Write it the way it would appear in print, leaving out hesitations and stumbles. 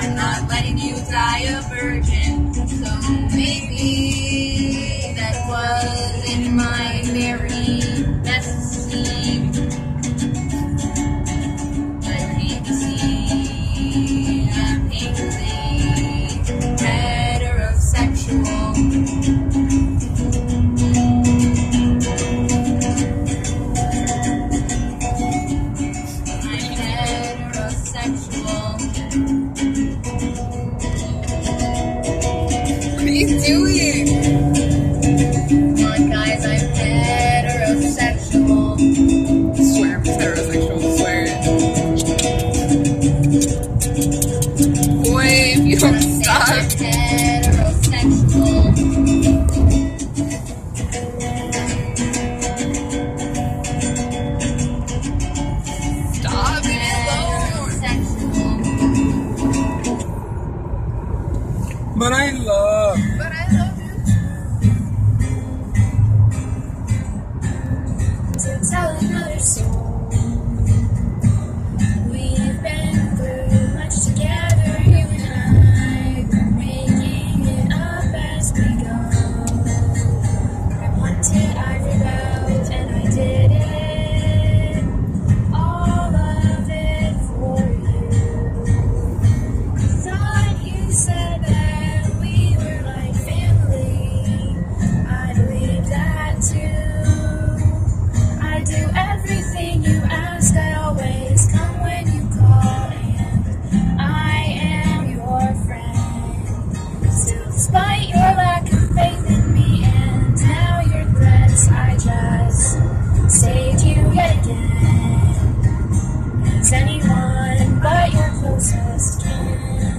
I'm not letting you die a virgin. So maybe that wasn't my very best scheme. But can't you see I'm painfully heterosexual? What are you doing? Come on, guys, I'm heterosexual. Swear, I'm heterosexual. Swear it. Boy, if you don't stop. I'm heterosexual. Stop it alone. But I love you. To tell another soul, we've been through much together, you and I. We're making it up as we go. I wanted, I rebelled, and I did it. All of it for you. Thought you said that we were like family. I believe that too. I do everything you ask, I always come when you call, and I am your friend. Still, despite your lack of faith in me and now your threats, I just saved you yet again. As anyone but your closest friend.